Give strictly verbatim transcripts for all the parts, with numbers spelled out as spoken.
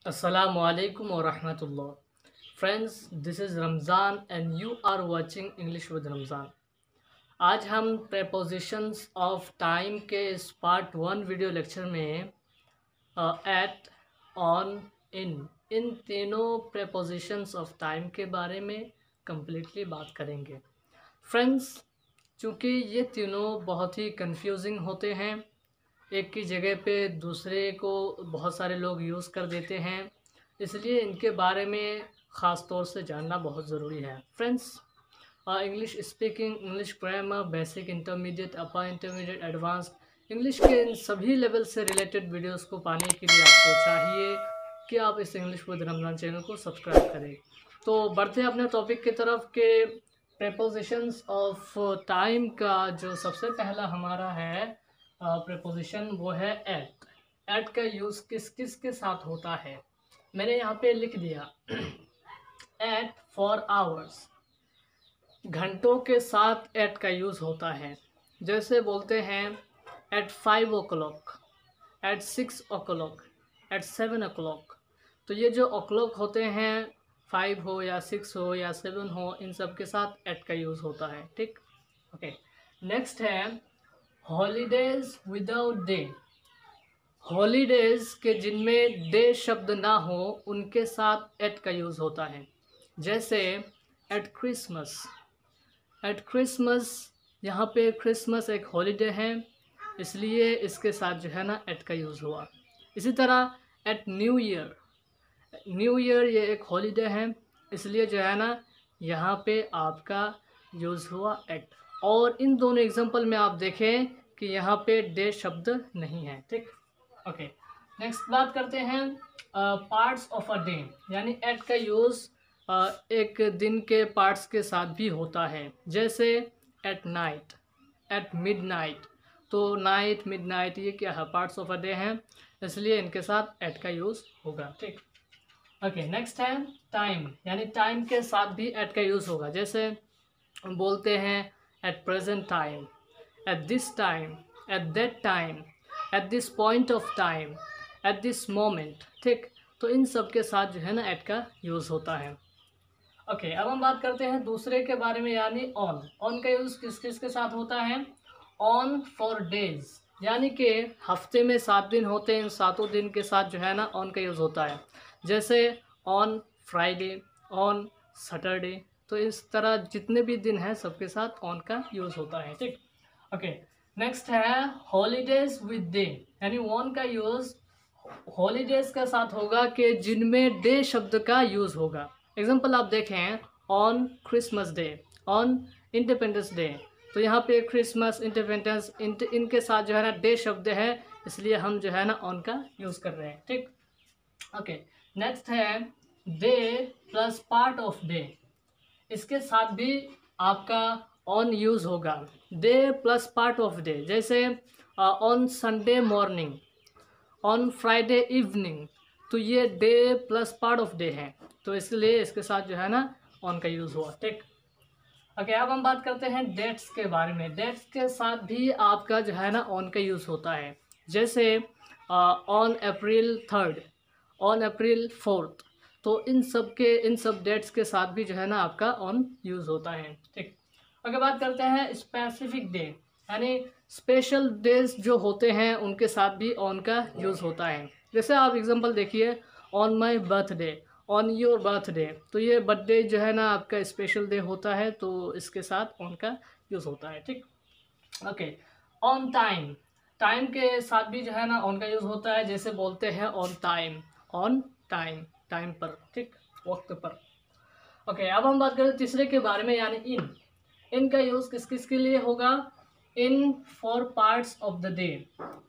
Assalamu alaikum wa rahmatullah. Friends, this is Ramzan and you are watching English with Ramzan. आज हम prepositions of time के इस part one video lecture में at, on, in इन तीनों prepositions of time के बारे में completely बात करेंगे. Friends, चूँकि ये तीनों बहुत ही confusing होते हैं, एक की जगह पे दूसरे को बहुत सारे लोग यूज़ कर देते हैं, इसलिए इनके बारे में ख़ास तौर से जानना बहुत ज़रूरी है. Friends, English speaking, English grammar, basic, intermediate, upper intermediate, advance English के इन सभी लेवल से रिलेटेड वीडियोस को पाने के लिए आपको चाहिए कि आप इस इंग्लिश विद रमज़ान चैनल को सब्सक्राइब करें. तो बढ़ते हैं अपने टॉपिक की तरफ के प्रेपोजिशंस ऑफ टाइम का जो सबसे पहला हमारा है प्रेपोजिशन uh, वो है एट. एट का यूज़ किस किस के साथ होता है मैंने यहाँ पे लिख दिया. एट फॉर आवर्स, घंटों के साथ एट का यूज़ होता है. जैसे बोलते हैं at five o'clock, at six o'clock, at seven o'clock. तो ये जो ओ क्लॉक होते हैं, फाइव हो या सिक्स हो या सेवन हो, इन सब के साथ एट का यूज़ होता है. ठीक, ओके. नेक्स्ट है हॉलीडेज विदाउट डे. हॉलीडेज के जिनमें डे शब्द ना हो उनके साथ एट का यूज़ होता है. जैसे एट क्रिसमस. एट क्रिसमस, यहाँ पे क्रिसमस एक हॉलीडे है, इसलिए इसके साथ जो है ना एट का यूज़ हुआ. इसी तरह at new year. New year ये एक हॉलीडे है, इसलिए जो है ना यहाँ पे आपका यूज़ हुआ एट. और इन दोनों एग्जांपल में आप देखें कि यहाँ पे डे शब्द नहीं है. ठीक, ओके. नेक्स्ट बात करते हैं पार्ट्स ऑफ अ डे. यानी एट का यूज़ uh, एक दिन के पार्ट्स के साथ भी होता है. जैसे at night, at midnight. तो नाइट, मिड नाइट ये क्या है, पार्ट्स ऑफ अ डे हैं, इसलिए इनके साथ एट का यूज़ होगा. ठीक, ओके. नेक्स्ट है टाइम. यानी टाइम के साथ भी एट का यूज़ होगा. जैसे हम बोलते हैं at present time, at this time, at that time, at this point of time, at this moment. ठीक, तो इन सब के साथ जो है ना एट का यूज़ होता है. ओके, अब हम बात करते हैं दूसरे के बारे में, यानी ऑन. ऑन का यूज़ किस किस के साथ होता है? ऑन फॉर डेज, यानी कि हफ्ते में सात दिन होते हैं, इन सातों दिन के साथ जो है ना ऑन का यूज़ होता है. जैसे ऑन फ्राइडे, ऑन सैटरडे. तो इस तरह जितने भी दिन हैं सबके साथ ऑन का यूज़ होता है. ठीक, ओके. नेक्स्ट है हॉलीडेज विद डे. यानी ऑन का यूज़ हॉलीडेज के साथ होगा कि जिनमें डे शब्द का यूज़ होगा. एग्जांपल आप देखें, on Christmas day, on Independence Day. तो यहाँ पे क्रिसमस, इंडिपेंडेंस, इनके साथ जो है ना डे शब्द है, इसलिए हम जो है ना ऑन का यूज़ कर रहे हैं. ठीक, ओके. नेक्स्ट है day plus part of day. इसके साथ भी आपका ऑन यूज़ होगा. Day plus part of day. जैसे on Sunday morning, on Friday evening. तो ये day plus part of day है, तो इसलिए इसके साथ जो है ना ऑन का यूज़ हुआ. ठीक, ओके. अब हम बात करते हैं डेट्स के बारे में. डेट्स के साथ भी आपका जो है ना ऑन का यूज़ होता है. जैसे on April third, on April fourth. तो इन सब के इन सब डेट्स के साथ भी जो है ना आपका ऑन यूज़ होता है. ठीक, अगर बात करते हैं स्पेसिफिक डे, यानी स्पेशल डेज जो होते हैं उनके साथ भी ऑन का यूज़ होता है. जैसे आप एग्जांपल देखिए, on my birthday, on your birthday. तो ये बर्थडे जो है ना आपका स्पेशल डे होता है, तो इसके साथ ऑन का यूज़ होता है. ठीक, ओके. On time. टाइम के साथ भी जो है ना ऑन का यूज़ होता है. जैसे बोलते हैं on time, on time, time पर. ठीक, वक्त पर. ओके, अब हम बात करें तीसरे के बारे में, यानी इन. इनका यूज़ किस किस के लिए होगा? In for parts of the day.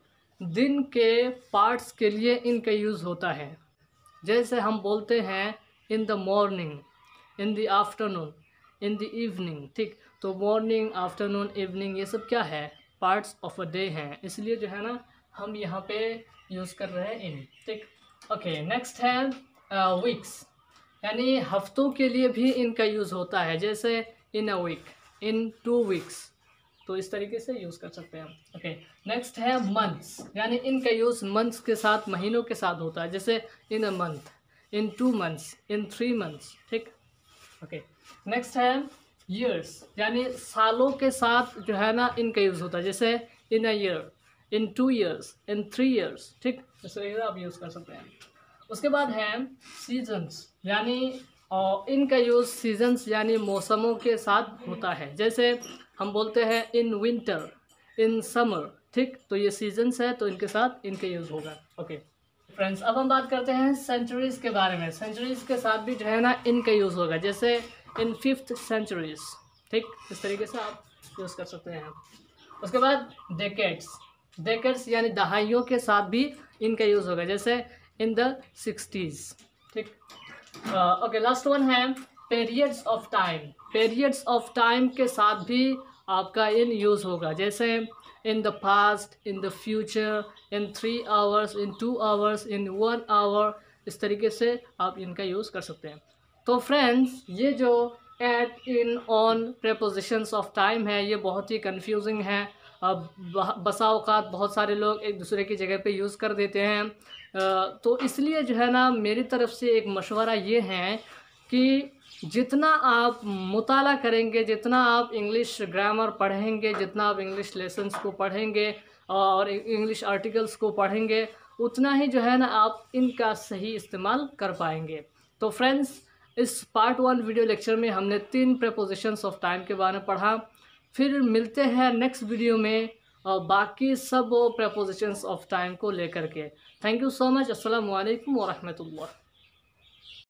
दिन के पार्ट्स के लिए इनका यूज़ होता है. जैसे हम बोलते हैं in the morning, in the afternoon, in the evening. ठीक, तो मॉर्निंग, आफ्टरनून, इवनिंग ये सब क्या है? पार्ट्स ऑफ अ डे हैं, इसलिए जो है ना हम यहाँ पे यूज़ कर रहे हैं इन. ठीक, ओके. नेक्स्ट है वीक्स. यानी हफ्तों के लिए भी इनका यूज़ होता है. जैसे in a week, in two weeks. तो इस तरीके से यूज़ कर सकते हैं। ओके, नेक्स्ट है मंथ्स, यानी इनका यूज़ मंथ्स के साथ, महीनों के साथ होता है, जैसे in a month, in two months, in three months, ठीक। ओके, नेक्स्ट है ईयर्स, यानी सालों के साथ जो है ना इनका यूज़ होता है, जैसे in a year, in two years, in three years, ठीक, इस तरीके से आप यूज़ कर सकते हैं। उसके बाद है सीजन्स, यानी और इनका यूज़ सीजन्स यानी मौसमों के साथ होता है, जैसे हम बोलते हैं इन विंटर, इन समर, ठीक, तो ये सीजन्स है तो इनके साथ इनका यूज़ होगा। ओके फ्रेंड्स, अब हम बात करते हैं सेंचुरीज़ के बारे में। सेंचुरीज़ के साथ भी जो है ना इनका यूज़ होगा, जैसे इन फिफ्थ सेंचुरीज़, ठीक, इस तरीके से आप यूज़ कर सकते हैं। उसके बाद डेकेड्स, डेकेड्स यानी दहाइयों के साथ भी इनका यूज़ होगा, जैसे इन द सिक्सटीज़, ठीक। ओके, लास्ट वन है periods of time. Periods of time के साथ भी आपका इन यूज़ होगा, जैसे in the past, in the future, in three hours, in two hours, in one hour, इस तरीके से आप इनका यूज़ कर सकते हैं। तो फ्रेंड्स, ये जो at, in, on prepositions of time है, ये बहुत ही कंफ्यूजिंग है। अब बसा औकात बहुत सारे लोग एक दूसरे की जगह पे यूज़ कर देते हैं, तो इसलिए जो है ना मेरी तरफ से एक मशवरा ये है कि जितना आप मुताला करेंगे, जितना आप इंग्लिश ग्रामर पढ़ेंगे, जितना आप इंग्लिश लेसन्स को पढ़ेंगे और इंग्लिश आर्टिकल्स को पढ़ेंगे, उतना ही जो है ना आप इनका सही इस्तेमाल कर पाएंगे। तो फ्रेंड्स, इस पार्ट वन वीडियो लेक्चर में हमने तीन प्रेपोजिशंस ऑफ टाइम के बारे में पढ़ा। फिर मिलते हैं नेक्स्ट वीडियो में और बाकी सब प्रेपोजिशंस ऑफ टाइम को लेकर के। Thank you so much. अस्सलामु अलैकुम व रहमतुल्लाह।